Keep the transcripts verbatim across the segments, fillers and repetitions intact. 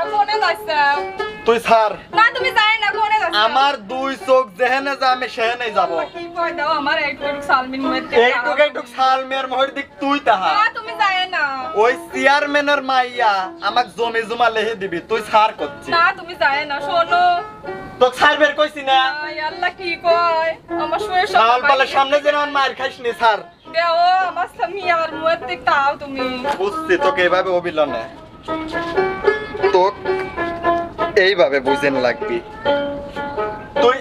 কোনে যাচ্ছে তুই ছাড় না তুমি যাই না কোনে যাচ্ছে আমার দুই চোখ যেখানে যা আমি সেখানে যাব কি কই দাও আমার একটু একটু সালমিন মধ্যে এইটুক এইটুক সালমের মোহর দিক তুই তাহা না তুমি যাই না ওই চেয়ারম্যানের মাইয়া আমাক জমি জমা লেহে দিবি তুই ছাড় করছিস না তুমি যাই না শোনো তো ছাড় বের কইছি না আয় আল্লাহ কি কয় আমার শুয়ে সব সাল পালে সামনে যেন আমার মার খাইস নি ছাড় দেও আমার স্বামী আমার মধ্যে তাও তুমি বুঝছি তোকে এইভাবে অবিলনে তো এইভাবে বুঝেন লাগবি তুই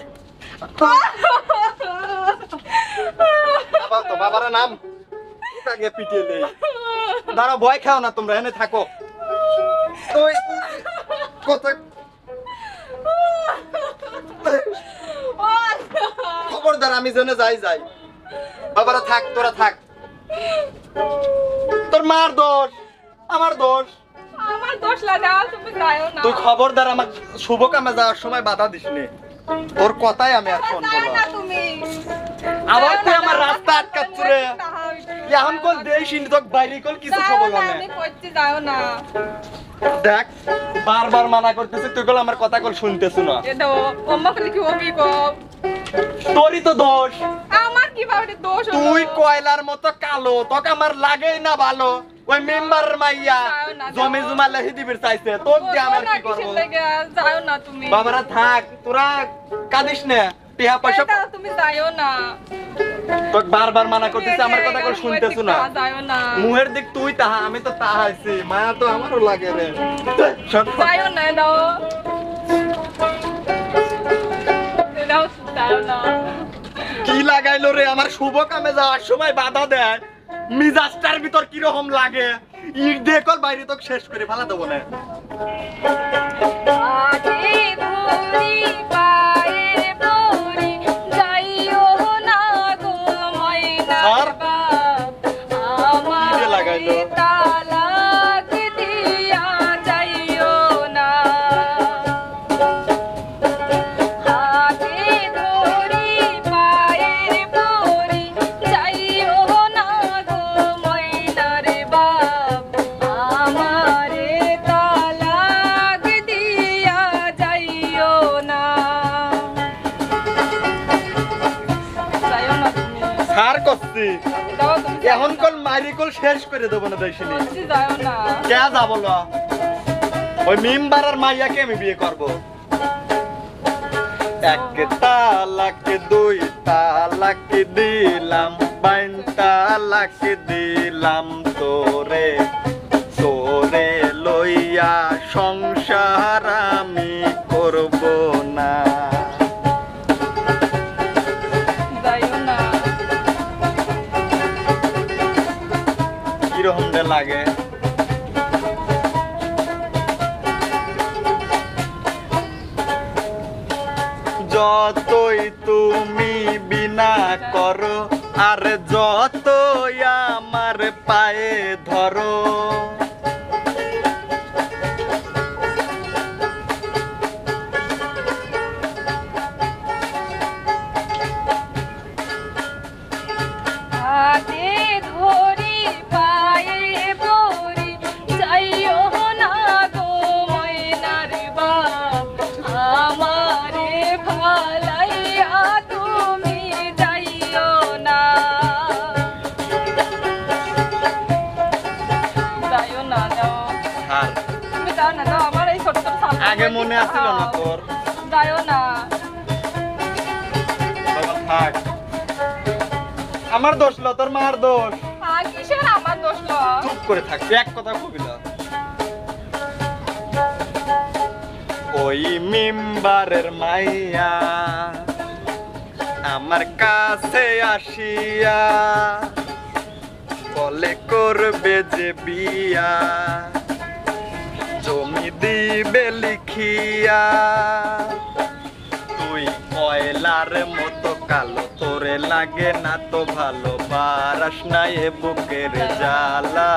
বাবা তো বাবার নাম আগে পিটিয়ে দেই দাঁড়া ভয় খাও না তোমরা এনে থাকো তুই কত খবরদার আমি জেনে যাই যাই বাবারা থাক তোরা থাক তোর মার দোষ আমার দোষ আমার দোষ লাগাও তুমি যাও না তুই খবরদার আমার শুভ কামে যাওয়ার সময় বাধা দিস নি তোর কথাই আমি আর শুনবো যাও না না তুমি আবার তুই আমার রাস্তা আটকাচ্ছ রে এখন কোন দেশ ইন্দক বাইরে কোন কিছু খবর না আমি কইতে যাও না দেখ বারবার মানা করতেছিস তুই কল আমার কথা কল শুনতেছ না এ দাও অম্মা কলি কি হবি গো তোরই তো দোষ আমার কি ভাবে দোষ হলো তুই কয়লার মতো কালো তোকে আমার লাগেই না ভালো ওই মেম্বারের মাইয়া জমি জমা লেহি দিবির চাইছে তোক দিয়ে আমার কি করব যাও না তুমি বাবারা থাক তোরা কাঁদিস না টিহা পয়সা দাও তুমি যাও না তোক বারবার মানা করতেছিস আমার কথা কল শুনতেছ না যাও না মুহের দিক তুই তাহা আমি তো তাহা আইছি মায়া তো আমারও লাগে রে যাও না দাও দাও যাও না কি লাগাইলো রে আমার শুভ কামে যাওয়ার সময় বাধা দেয় মিজাজটার ভিতর কি রকম লাগে ইট দিয়ে কল বাইরে তোকে শেষ করে ফেলা দেবো না আজে ধরি পায়ে পড়ি যাইও না গো ময়নার বাপ আমার লাগাইলো তালাক দিয়া যাইও না হাতে ধরি পায়ে পড়ি যাইও না গো ময়নার বাপ আমারে তালাক দিয়া যাইও না যাইও না তুমি সার করছি দাও তুমি এখন কল মারি কল শেষ করে দেবো না দেখিনি বলছি যাইও না কে যাবো না ওই মেম্বারের মাইয়াকে আমি বিয়ে করবো এক তালাক দুই তালাক দিলাম বাইন তালাক দিলাম তোরে তোরে লইয়া সংসার আমি করব না যাইও না কিরকম রে লাগে যতই তুমি বিনা করো আর যতই আমার পায়ে ধরো হাতে ধরি পায়ে পড়ি যাইও না গো ময়নার বাপ আমারে ভালাইয়া তুমি যাইও না যাইও না দাও আর তুমি যাও না দাও আমার এই ছোট ছোট সামনে আগে মনে আছিল না তোর যাইও না বাবা থাক আমার দোষ ল তোর মার দোষ আর কিসের আমার দোষ লো চুপ করে থাক এক কথা কবি না ওই মেম্বারের মাইয়া আমার কাছে আসিয়া বলে করবে যে বিয়া জমি দিবে লিখিয়া তুই কয়লার মতো কালো তোরে লাগে না তো ভালো বারাস না এ বুকের জ্বালা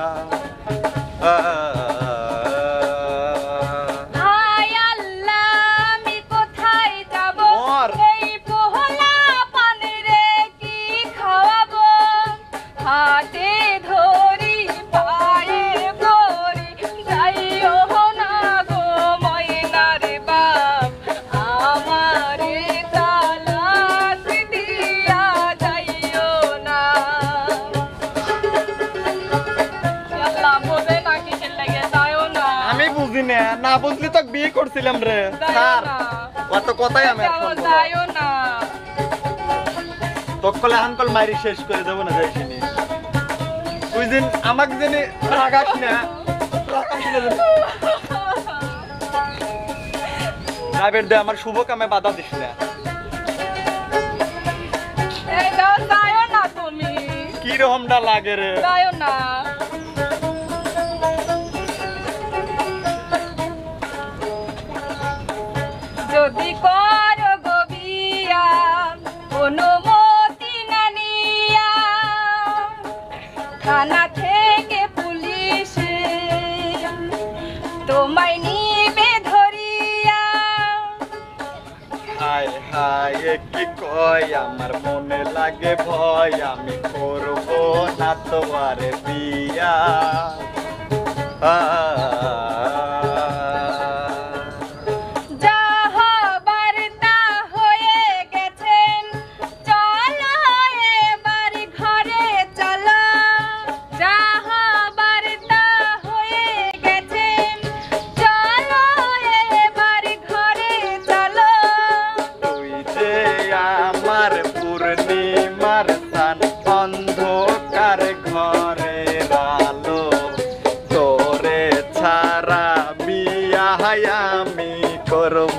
হায় আল্লাহ আমি কোথায় যাব এই পোহলা পানি রে কি খাওয়াবো হাতে ধরি পায়ে পড়ি যাইও না গো বুঝছি না না বুঝলি তো বিয়ে করছিলাম রে স্যার অত কথাই আমি আর শুনবো না যাইও না তকলে আঙ্কল মারি শেষ করে দেবো না যাইছিনি তুই দিন আমাকে জেনে রাগাস না রাগাস না ড্রাইভার দে আমার শুভ কামে বাধা দিস না এই দাও যাইও না তুমি কি রকমটা লাগে রে যাইও না যদি করো গবিয়া অনুমতি না নিয়া থানা থেকে পুলিশে তোমায় নিবে ধরিয়া হায় হায় কি কয় আমার মনে লাগে ভয় আমি করব না তোমার বিয়া যাহবার তা হয়ে গেছেন চলো এবার ঘরে চলো যাহবার তা হয়ে গেছেন চলো এবার ঘরে চলো তুই যে আমার পূর্ণিমার স্থান অন্ধকার ঘরের আলো তোরে ছাড়া বিয়া আমি করব